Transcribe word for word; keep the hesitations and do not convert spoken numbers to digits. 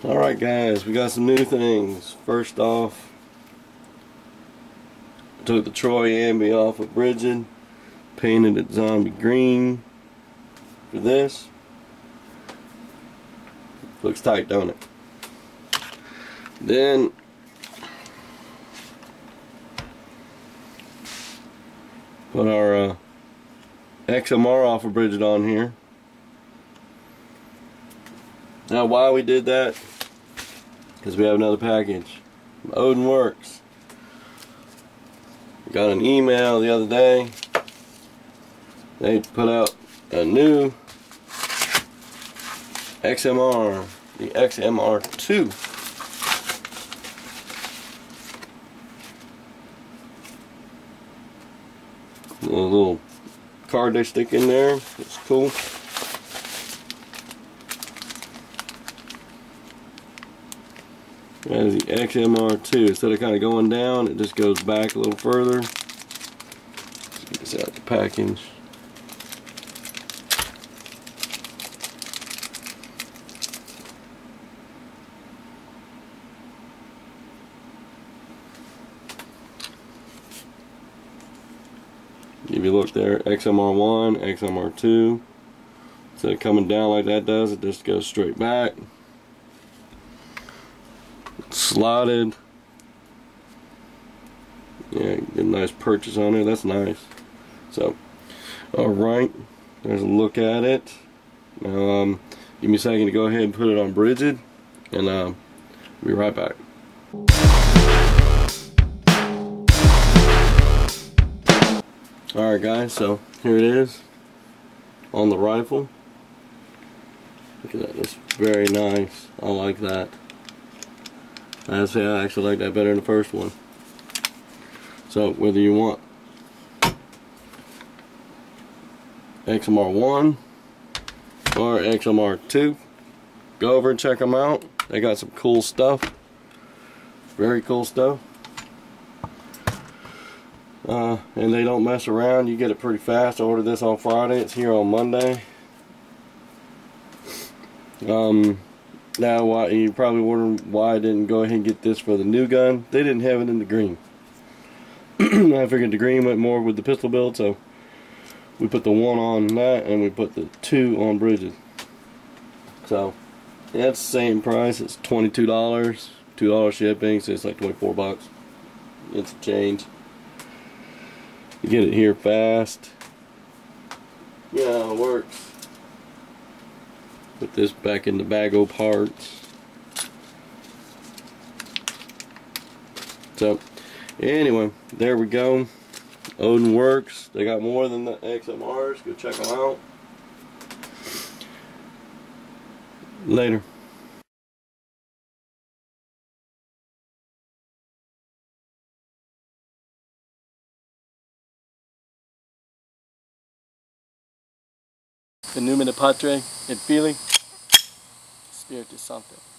Alright guys, we got some new things. First off, I took the Troy Ambi off of Bridget, painted it zombie green for this. Looks tight, don't it? Then put our uh, X M R off of Bridget on here. Now why we did that, because we have another package from Odin Works. We got an email the other day. They put out a new X M R, the X M R two. A little card they stick in there. It's cool. That is the X M R two. Instead of kind of going down, it just goes back a little further. Let's get this out the package. If you look there, X M R one, X M R two. Instead of coming down like that does, it just goes straight back. Slotted. Yeah, get a nice purchase on it. That's nice. So, alright, there's a look at it. Now, um, give me a second to go ahead and put it on Bridget, and uh, we'll be right back. Alright guys, so here it is on the rifle. Look at that, that's very nice. I like that. I say I actually like that better than the first one. So whether you want X M R one or X M R two, go over and check them out. They got some cool stuff. Very cool stuff. Uh, and they don't mess around. You get it pretty fast. I ordered this on Friday. It's here on Monday. Um, now, why, you're probably wondering why I didn't go ahead and get this for the new gun. They didn't have it in the green. I figured the green went more with the pistol build, so we put the one on that and we put the two on Bridget. So, yeah, it's the same price. It's twenty-two dollars. two dollars shipping, so it's like twenty-four bucks. It's a change. You get it here fast. Yeah, it works. Put this back in the bag of parts. So, anyway, there we go. Odin Works. They got more than the X M Rs. Go check them out. Later. The Numina Patre and feeling. Spirit is something.